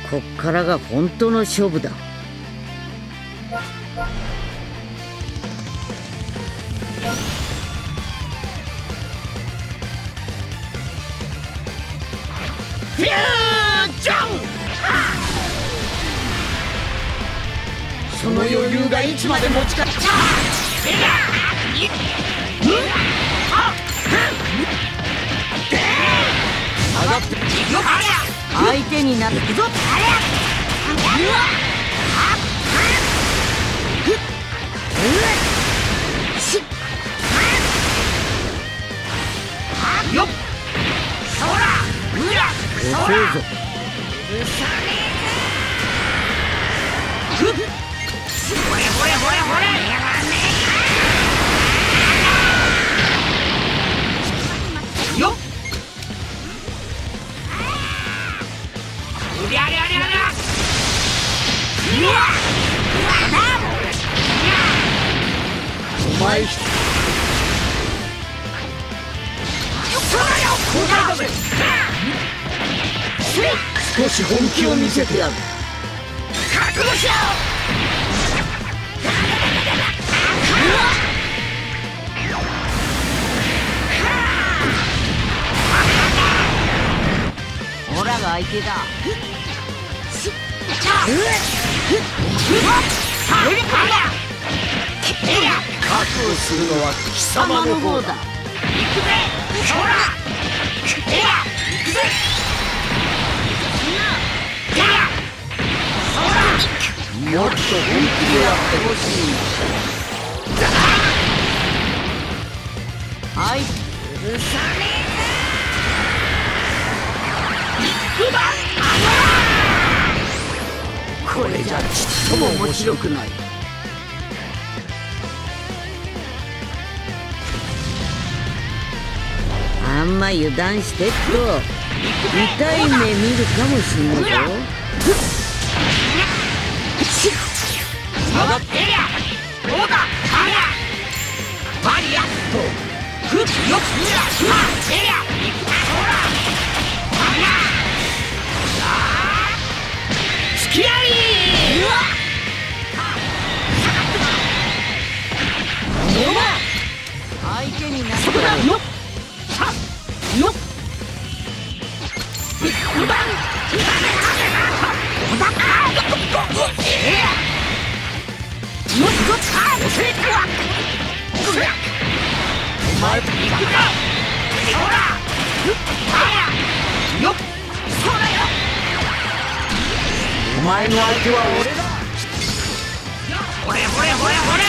こっからが本当の勝負だ。 フュージョン。その余裕がいつまで持ちか。上がって相手になるぞ。 よっそら遅いぞ。 ほれほれほれほれ。よっうりゃりゃりゃりゃ。 お前少し本気を見せてやる。 覚悟しろ。 オラが相手だ。 覚悟するのは貴様の方だ。行くぜそら。行くぜ。 もっと本気でやってほしい。はい。 うるさねえ。 これじゃちっとも面白くない。あんま油断してっと痛い目見るかもしんないぞ。 上がってりゃどうだ。はやバリアとフッよっはてりゃいくぞ。ほらはやつきあい。 相手になるそこだよっさよっお前行くぜほらよっそうだよ。 お前の相手は俺だ。 ほれほれほれほれ。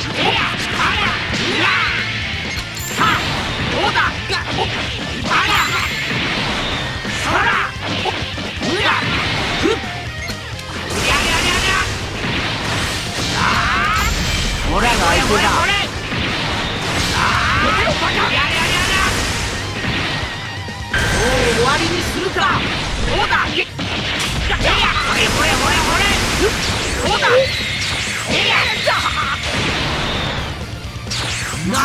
さあどうだ。あらそらうらふっうりゃりゃりゃりゃ。 オラが相手だ。 終わりにするか。どうだ。ほれほれほれほれ。どうだ。何。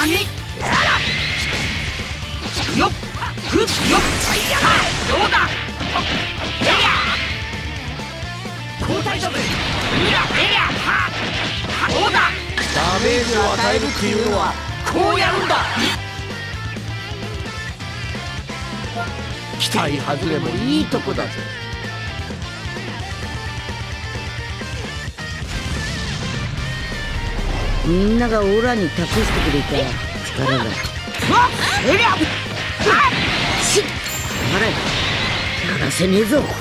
よっふっよっどうだ。交代だぜ。どうだ。 ダメージを与えるっていうのはこうやるんだ。 期待外れもいいとこだぜ。みんながオラに託してくれた力だ。あれやらせねえぞ。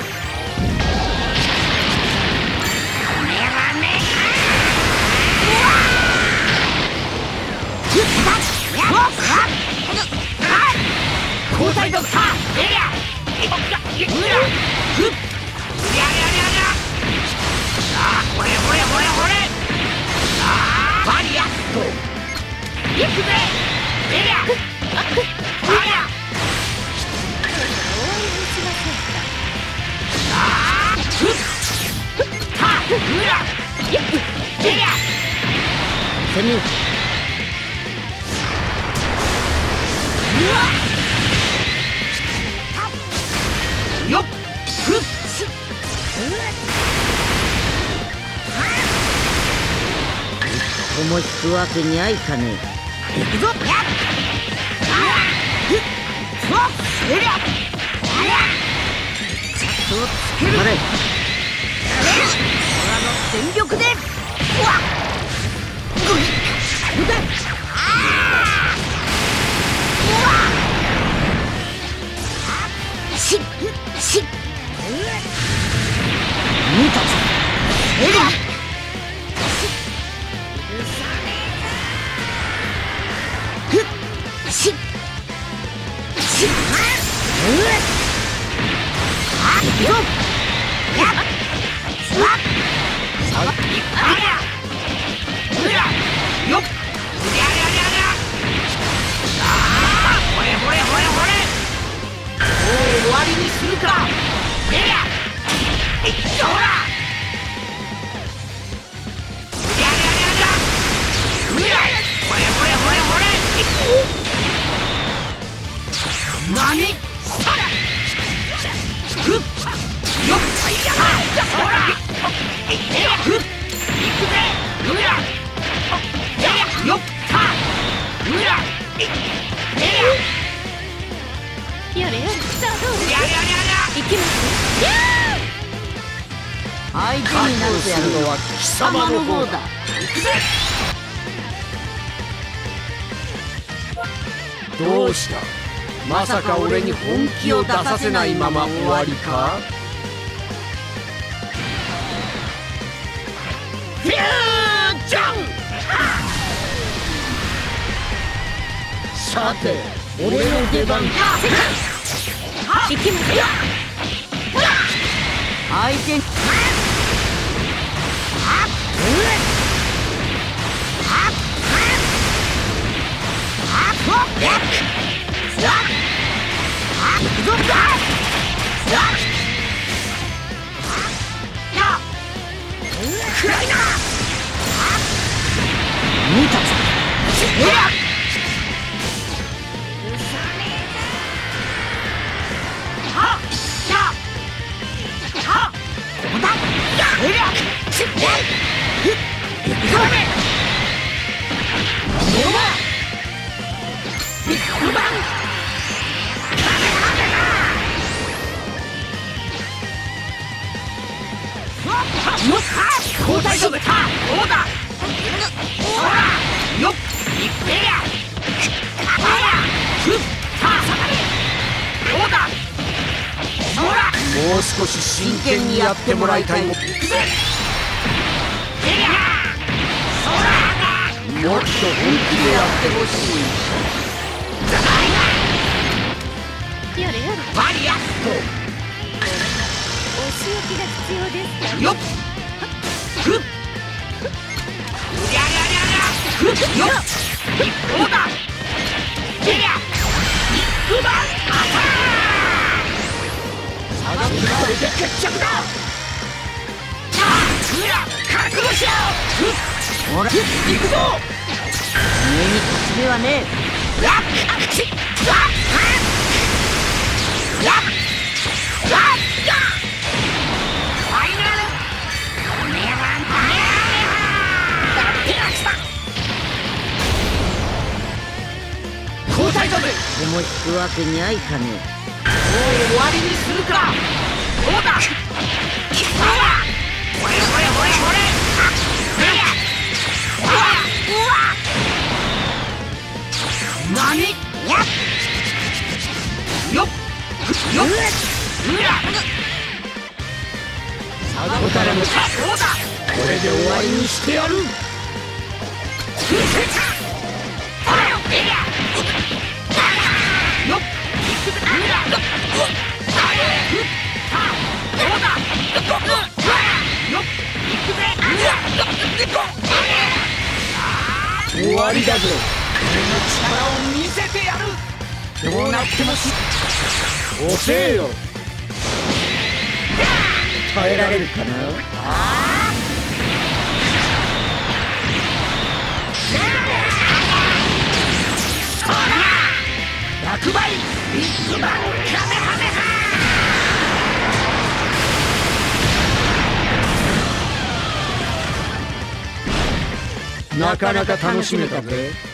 交代ドクター。ほれほれほれほれ。バリアと行くぜ。 攻めよよっふっここも引くわけにはいかねえ。 行くぞ。 そうつける。 全力で。見たぞ。終わりにするか。ほら。何？そら。ふっ。よっ。ほら。ふっ。行くぜ。よっ。 やれやれ。さあどうです？行きます。 相手になってやるのは貴様の方だ。 行くぜ。 どうした？まさか俺に本気を出させないまま終わりか？ フュージョン！ さて、俺の出番だ。 行きますよ。 相手に見たぞ。 交代勝負か。どうだ。ほら。よっ。いってや。ほら。ふっ。さあ下がれ。どうだ。ほら。 もう少し真剣にやってもらいたいもん。 行くぜ。そら。 もっと本気でやってほしい。 やれやれ。 バリアスお仕置きが必要ですか？ ト。よっ。ふっ。ふっ。よっ。どうだ。これで決着だ。覚悟しろ。 ほら、 行くぞ。 上に勝ち目はね交代だぜ。 え。ここも引くわけにはいかねもう終わりにするか。どうだ。ほら。ほれほれほれほれ。何？よっよっ。 答えのか。 どうだ。 これで終わりにしてやる。終わりだぞ。 力を見せてやる。どうなっても遅えよ。耐えられるかな。 100倍ビッグバンカメハメハ。 なかなか楽しめたぜ。